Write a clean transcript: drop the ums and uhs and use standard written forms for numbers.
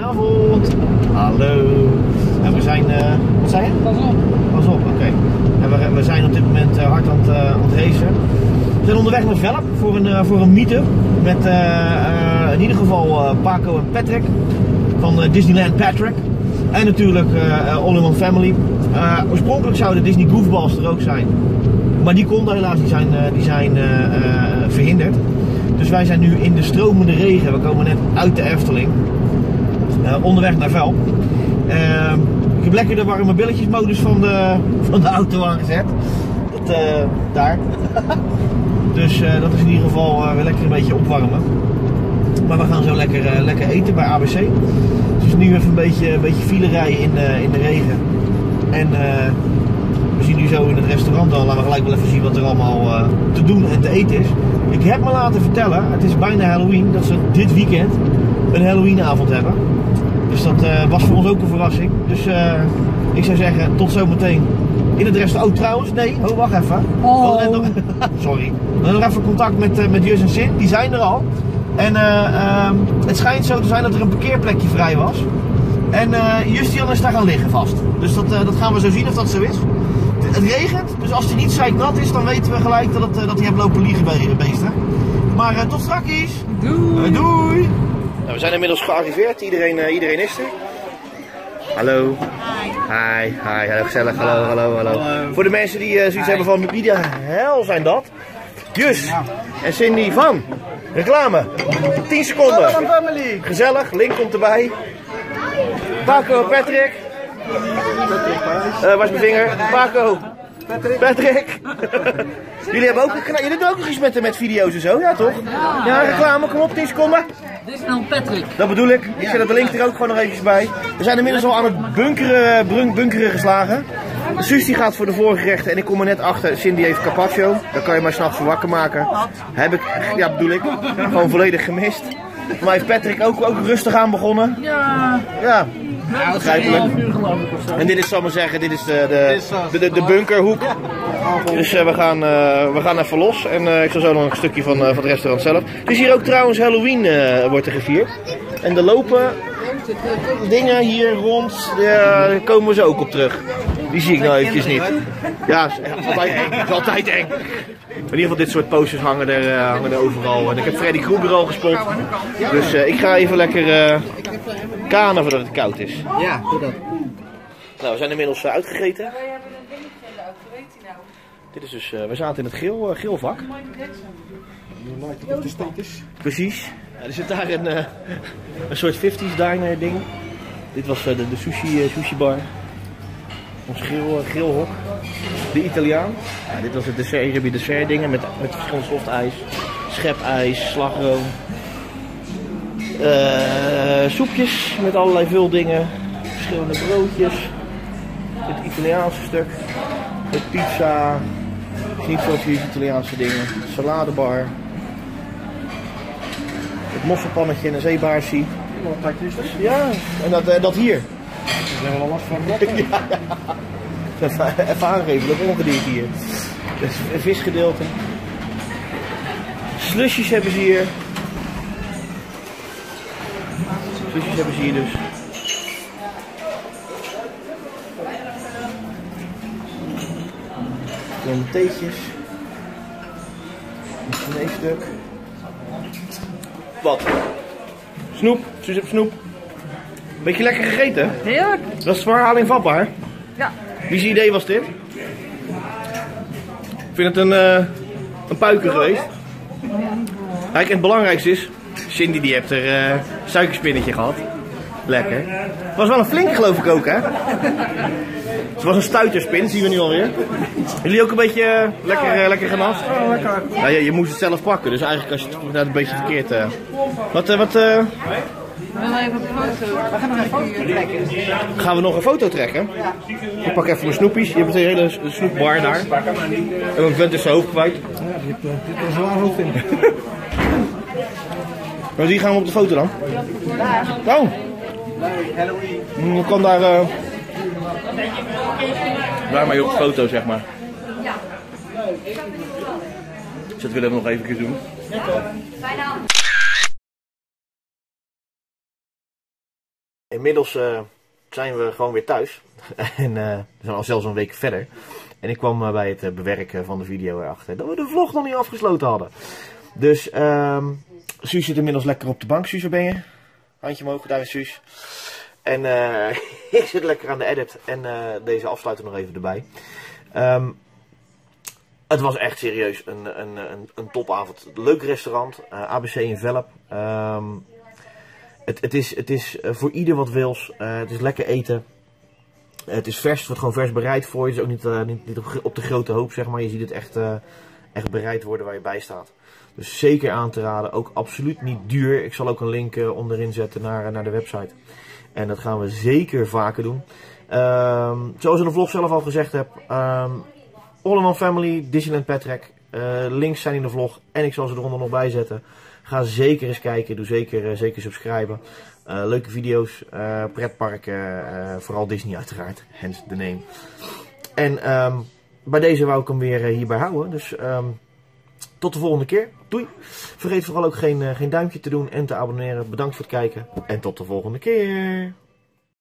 Goedenavond. Hallo. En we zijn, wat zei je? Pas op, oké. En we zijn op dit moment hard aan het racen. We zijn onderweg naar Velp voor een meet-up met in ieder geval Paco en Patrick van Disneyland Patrick. En natuurlijk All in One Family. Oorspronkelijk zouden Disney Goofballs er ook zijn. Maar die konden helaas, die zijn verhinderd. Dus wij zijn nu in de stromende regen. We komen net uit de Efteling. Onderweg naar Velp. Ik heb lekker de warme billetjesmodus van de auto aangezet. Daar. Dus dat is in ieder geval weer lekker een beetje opwarmen. Maar we gaan zo lekker eten bij ABC. Dus nu even een beetje file rijden in de regen. En we zien nu zo in het restaurant al. Laten we gelijk wel even zien wat er allemaal te doen en te eten is. Ik heb me laten vertellen, het is bijna Halloween, dat ze dit weekend een Halloweenavond hebben. Dus dat was voor ons ook een verrassing. Dus ik zou zeggen, tot zometeen in het restaurant. Oh trouwens, nee, wacht even. Sorry. We hebben nog even contact met Jus en Sint, die zijn er al. En het schijnt zo te zijn dat er een parkeerplekje vrij was. En Justian is daar gaan liggen vast. Dus dat gaan we zo zien of dat zo is. Het regent, dus als hij niet zeiknat is, dan weten we gelijk dat hij heeft lopen liegen bij de beesten. Maar tot straks. Doei. Doei. Nou, we zijn inmiddels gearriveerd. Iedereen is er. Hallo. Hi. Hallo, gezellig. Hallo. Voor de mensen die zoiets hebben van wie de hel zijn dat? Jus en Cindy van reclame. 10 seconden. Gezellig, Link komt erbij. Paco en Patrick. Waar is mijn vinger? Paco. Patrick. Jullie doen ook nog iets met video's en zo, ja toch? Ja, reclame, kom op, 10 seconden. Dit is nou Patrick. Dat bedoel ik. Ik zet de link er ook gewoon nog eventjes bij. We zijn inmiddels al aan het bunkeren geslagen. Suus die gaat voor de voorgerechten en ik kom er net achter. Cindy heeft carpaccio. Daar kan je maar s'nachts voor wakker maken. Ja, bedoel ik. Gewoon volledig gemist. Maar heeft Patrick ook rustig aan begonnen. Ja. Begrijpelijk. En dit is, zal ik maar zeggen, dit is de bunkerhoek. Dus we gaan even los. En ik zal zo nog een stukje van het restaurant zelf. Het is hier ook trouwens Halloween wordt er gevierd. En er lopen dingen hier rond, daar komen we zo ook op terug. Die zie ik nou eventjes niet. Ja, het is altijd eng. In ieder geval dit soort posters hangen er overal. En ik heb Freddy Krueger al gespot. Dus ik ga even lekker kanen voordat het koud is. Ja, doe dat. Nou, we zijn inmiddels uitgegeten. Dit is dus, we zaten in het geelvak. Precies. Ja, er zit daar een soort 50s diner ding. Dit was de sushi bar. Ons grillhok. De Italiaan. Ja, dit was het dessert. Hier heb je dessert dingen met verschillende softijs. Schepijs, slagroom. Soepjes met allerlei vuldingen. Verschillende broodjes. Het Italiaanse stuk. Het pizza. Niet zoals hier Italiaanse dingen. Saladebar. Het mosselpannetje en een zeebaarsie. Ja, en dat hier. We hebben wel last van ja. Even aangeven, dat ongedierte hier. Een visgedeelte. Slusjes hebben ze hier. Dus. Dan theetjes. Een sneestuk. Wat? Snoep. Zus heeft snoep. Beetje lekker gegeten? Heerlijk. Dat is zwaar aaningvatbaar. Ja. Wie's idee was dit? Ik vind het een puiker geweest. Kijk, en het belangrijkste is, Cindy die heeft er suikerspinnetje gehad. Lekker. Het was wel een flinke geloof ik ook, hè? Het was een stuiterspin, zien we nu alweer. Jullie ook een beetje lekker genast? Oh, lekker. Ja, je moest het zelf pakken, dus eigenlijk als je het een beetje verkeerd... We gaan even een foto. We gaan nog een foto trekken. Gaan we nog een foto trekken? Ik pak even mijn snoepies. Je hebt een hele snoepbar daar. En mijn vent is zijn hoofd kwijt. Ja, dit is een zwaar hoofd in. Maar die gaan we op de foto dan? Oh! Je kan daar... Waar maar je op de foto, zeg maar. Dus dat willen we nog even doen. inmiddels zijn we gewoon weer thuis. En we zijn al zelfs een week verder. En ik kwam bij het bewerken van de video erachter dat we de vlog nog niet afgesloten hadden. Dus Suus zit inmiddels lekker op de bank. Suus, waar ben je? Handje omhoog, daar is Suus. En ik zit lekker aan de edit. En deze afsluiter nog even erbij. Het was echt serieus een topavond. Leuk restaurant. ABC in Velp. Het is voor ieder wat wils. Het is lekker eten. Het is vers. Het wordt gewoon vers bereid voor je. Het is ook niet op de grote hoop, zeg maar. Je ziet het echt bereid worden waar je bij staat. Dus zeker aan te raden. Ook absoluut niet duur. Ik zal ook een link onderin zetten naar de website. En dat gaan we zeker vaker doen. Zoals ik in de vlog zelf al gezegd heb. All in One Family, Disneyland Patrick. Links zijn in de vlog. En ik zal ze eronder nog bij zetten. Ga zeker eens kijken. Doe zeker subscriben. Leuke video's. Pretparken. Vooral Disney uiteraard. Hence the name. En bij deze wou ik hem weer hierbij houden. Dus tot de volgende keer. Doei. Vergeet vooral ook geen duimpje te doen en te abonneren. Bedankt voor het kijken. En tot de volgende keer.